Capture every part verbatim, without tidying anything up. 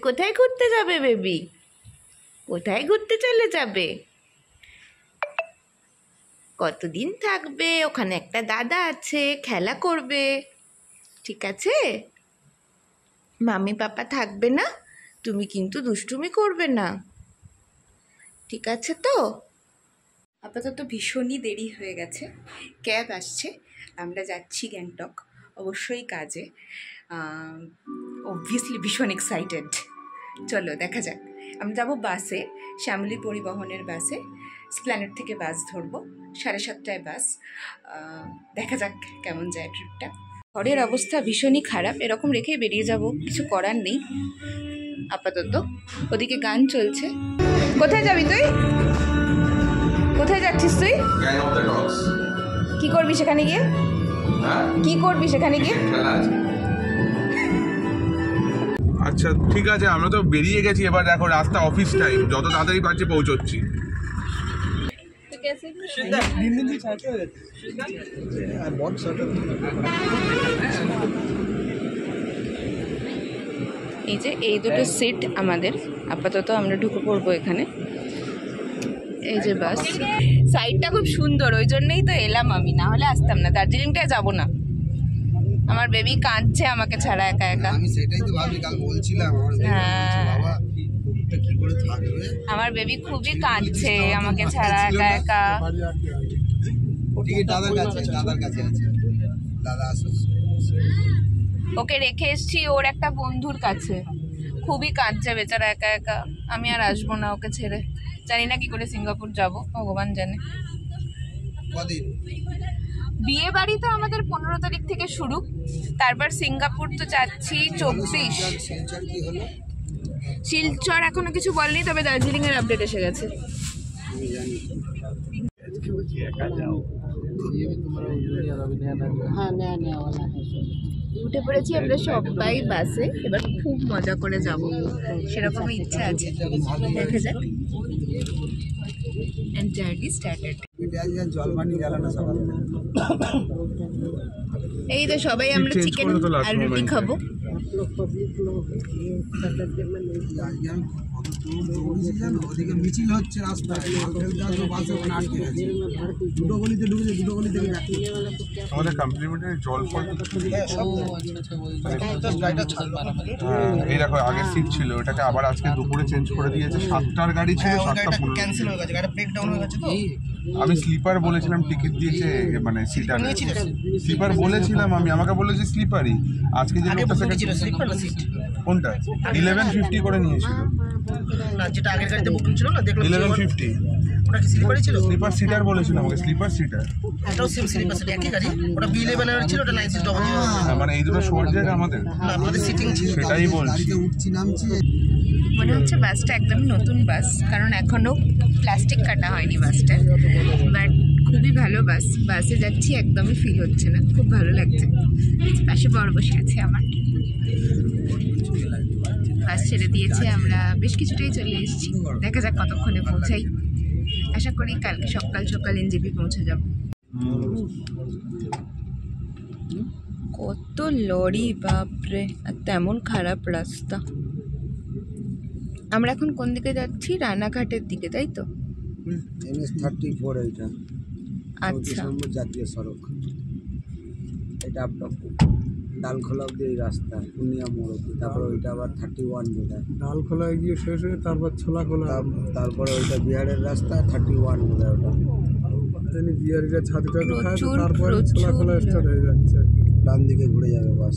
কোথায় ঘুরতে যাবে বেবি? কোথায় ঘুরতে চলে যাবে? কতদিন থাকবে? ওখানে একটা দাদা আছে, খেলা করবে, ঠিক আছে? মাম্মি পাপা থাকবে না, তুমি কিন্তু দুষ্টুমি করবে না, ঠিক আছে তো? আপাতত ভীষণই দেরি হয়ে গেছে, ক্যাব আসছে, আমরা যাচ্ছি গ্যাংটক, অবশ্যই কাজে। অবভিয়াসলি ভীষণ এক্সাইটেড। চলো দেখা যাক। আমরা যাবো বাসে, শ্যামলী পরিবহনের বাসে। স্প্ল্যানেট থেকে বাস ধরবো, সাড়ে সাতটায় বাস। দেখা যাক কেমন যায় ট্রিপটা। ঘরের অবস্থা ভীষণই খারাপ, এরকম রেখে বেরিয়ে যাব, কিছু করার নেই আপাতত। ওদিকে গান চলছে। কোথায় যাবি তুই? কোথায় যাচ্ছিস তুই? কি করবি সেখানে গিয়ে? কি করবি সেখানে গিয়ে? আচ্ছা ঠিক আছে, আমরা তো বেরিয়ে গেছি, এবার দেখো রাস্তা অফিস টাইম, যত তাড়াতাড়ি পারছি পৌঁছচ্ছি। এই যে এই দুটো সিট আমাদের, আপাতত আমরা ঢুকে পড়বো এখানে। এই যে বাস, সাইডটা খুব সুন্দর, ওই জন্যই তো এলাম আমি, না হলে আসতাম না। দার্জিলিংটায় যাবো না, আমার বেবি কাঁদছে আমাকে ছাড়া একা একা। আমি সেটাই তো ভাবি, কাল বলছিলাম বাবা কি করে থাকবে, আমার বেবি খুবই কাঁদছে আমাকে ছাড়া একা একা। ঠিক আছে, দাদার কাছে দাদার কাছে আছে, দাদা আসো। ওকে রেখে এসছি ওর একটা বন্ধুর কাছে, খুবই কাঁদছে বেচারা একা একা। আমি আর আসবো না ওকে ছেড়ে, জানি না কি করে সিঙ্গাপুর যাব, ভগবান জানে। কদিন বিয়ে বাড়ি তো আমাদের পনেরো তারিখ থেকে শুরু, তারপর সিঙ্গাপুর তো যাচ্ছি চব্বিশ। শিলচর এখনো কিছু বলেনি, তবে দার্জিলিং এর আপডেট এসে গেছে। উঠে পড়েছি আমরা সবাই বাসে, এবার খুব মজা করে যাব, সেরকম ইচ্ছা আছে, দেখা যাক। And journey started. এই তো সবাই আমরা চিকেন আর রুটি খাবো। ওদিকে মিছিল হচ্ছে রাস্তায়, দুটো গলিতে ঢুকেছে, দুটো গলি থেকে আমাদের কমপ্লিমেন্টারি জল ফল এই দেখো, আগের সিট ছিল, ওটাকে আবার আজকে দুপুরে চেঞ্জ করে দিয়েছে। সাতটার গাড়ি ছিল, সাতটা পনেরো ক্যান্সেল হয়ে গেছে, গাড়ি ব্রেকডাউন হয়ে গেছে। তো আমি স্লিপার বলেছিলাম, টিকিট দিয়েছে মানে সিটার স্লিপার বলেছিলাম আমি, আমাকে বলেছে স্লিপারই। আজকে যে লোকটা ছিল স্লিপার না সিট, কোনটা ইলেভেন ফিফটি করে নিয়েছিল না, যেটা আগের গাড়িতে বুকিং ছিল না, দেখলাম ইলেভেন ফিফটি। ওটা কি স্লিপারই ছিল? স্লিপার সিটার বলেছিল আমাকে, স্লিপার সিটার। এটাও সেম স্লিপার সিট, একই গাড়ি। ওটা বি ইলেভেন এর ছিল, ওটা নাইন সিক্স ডবল জিরো। মানে এই দুটো শোয়ার জায়গা আমাদের না, আমাদের সিটিং ছিল, সেটাই বলছি। গাড়িতে উঠছি নামছি। মনে হচ্ছে বাসটা একদম নতুন বাস, কারণ এখনো প্লাস্টিক কাটা হয়নি বাসটা, বাট খুবই ভালো বাস। বাসে যাচ্ছি, একদমই ফিল হচ্ছে না, খুব ভালো লাগছে। পাশে বড় বসে আছে আমার। বাস ছেড়ে দিয়েছে, আমরা বেশ কিছুটাই চলে এসেছি, দেখা যাক কতক্ষণে পৌঁছাই। আশা করি কালকে সকাল সকাল এনজেপি পৌঁছে যাব। কত লরি, বাপরে! আর তেমন খারাপ রাস্তা। আমরা এখন কোন দিকে যাচ্ছি? রানাঘাটের দিকে, তাই তো? এনএস থার্টি ফোর এইটা, আচ্ছা, জাতীয় সড়ক। এটা আপনার ডালখোলা অব্দি এই রাস্তা, পুনিয়া মোড় অব্দি, তারপরে ওইটা আবার থার্টি ওয়ান বোধ হয়। ডালখোলায় গিয়ে শেষ হয়ে তারপর ছোলাখোলা, তারপরে ওইটা বিহারের রাস্তা, থার্টি ওয়ান বোধ হয় ওটা। বিহারিরা ছাদ টাদ খায়, তারপরে ছোলাখোলা স্টার্ট হয়ে যাচ্ছে, ডান দিকে ঘুরে যাবে বাস।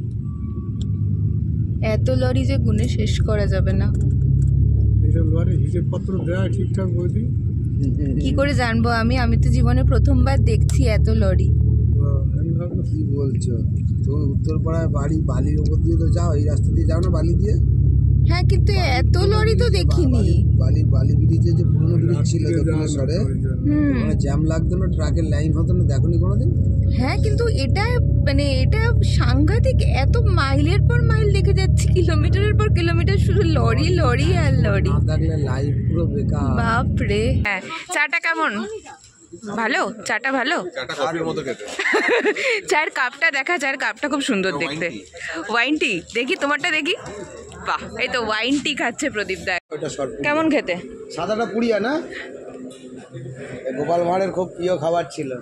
এত লরি যে গুনে শেষ করা যাবে না। এইসব লরি হিসেবপত্র দেয় ঠিকঠাক বইদি? কি করে জানবো আমি? আমি তো জীবনে প্রথমবার দেখছি এত লরি। কি বলছো? তুমি উত্তরপাড়ায় বাড়ি, বালির ওপর দিয়ে তো যাও, এই রাস্তা দিয়ে যাও না বালি দিয়ে? হ্যাঁ, কিন্তু এত লরি তো দেখিনি। বালি বালি ব্রিজে যে পুরনো ব্রিজ ছিল দক্ষিণেশ্বরে, ওখানে জ্যাম লাগতো না, ট্রাকের লাইন হতো না, দেখোনি কোনোদিন? হ্যাঁ, কিন্তু এটা মানে এটা সাংঘাতিক, এত মাইলের পর মাইল দেখে যাচ্ছি, কিলোমিটারের পর কিলোমিটার শুধু লরি লরি আর লরি। না থাকলে লাইফ পুরো বেকার। বাপরে! হ্যাঁ, চাটা কেমন? ভালো? চাটা ভালো? চায়ের কাপটা দেখা, চায়ের কাপটা খুব সুন্দর দেখতে। ওয়াইন টি দেখি, তোমারটা দেখি। বাহ, এই তো ওয়াইন টি খাচ্ছে প্রদীপ দা। ওটা শর্ট কেমন খেতে? সাদাটা পুড়িয়া না, গোপাল ভাঁড়ের খুব প্রিয় খাবার ছিল।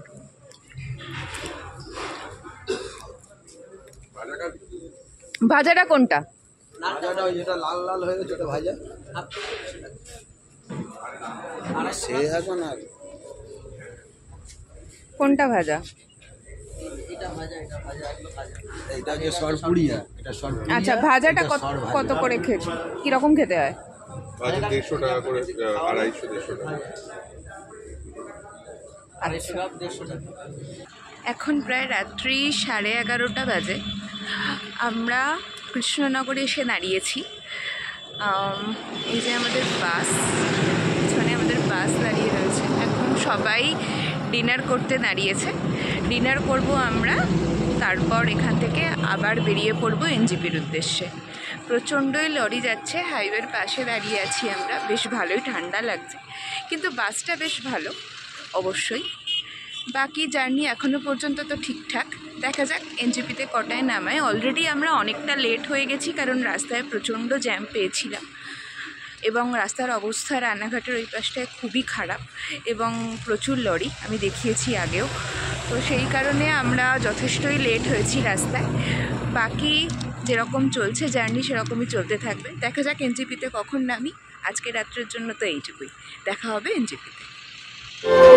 ভাজাটা কোনটা? ভাজাটা ওই যেটা লাল লাল হয়ে গেছে ওটা ভাজা। সে এখন আর কোনটা ভাজা? এটা হচ্ছে সরপুরিয়া, এটা সরপুরিয়া। আচ্ছা, ভাজাটা কত কত করে খেতে, কিরকম খেতে হয়? ভাজা দেড়শো টাকা করে, আড়াইশো দেড়শো টাকা। এখন প্রায় রাত্রি সাড়ে এগারোটা বাজে। আমরা কৃষ্ণনগরে এসে দাঁড়িয়েছি। আম, এই যে আমাদের বাস, পিছনে আমাদের বাস দাঁড়িয়ে রয়েছে। এখন সবাই ডিনার করতে দাঁড়িয়েছে। ডিনার করব আমরা, তারপর এখান থেকে আবার বেরিয়ে পড়বো এনজিপির উদ্দেশ্যে। প্রচণ্ডই লরি যাচ্ছে, হাইওয়ের পাশে দাঁড়িয়ে আছি আমরা। বেশ ভালোই ঠান্ডা লাগছে, কিন্তু বাসটা বেশ ভালো অবশ্যই। বাকি জার্নি এখনও পর্যন্ত তো ঠিকঠাক। দেখা যাক এনজিপিতে কটায় নামায়। অলরেডি আমরা অনেকটা লেট হয়ে গেছি, কারণ রাস্তায় প্রচণ্ড জ্যাম পেয়েছিলাম এবং রাস্তার অবস্থা রানাঘাটের ওই পাশটায় খুবই খারাপ এবং প্রচুর লরি, আমি দেখিয়েছি আগেও। তো সেই কারণে আমরা যথেষ্টই লেট হয়েছি রাস্তায়। বাকি যেরকম চলছে জার্নি সেরকমই চলতে থাকবে। দেখা যাক এনজিপিতে কখন নামি। আজকে রাত্রের জন্য তো এইটুকুই। দেখা হবে এনজিপিতে।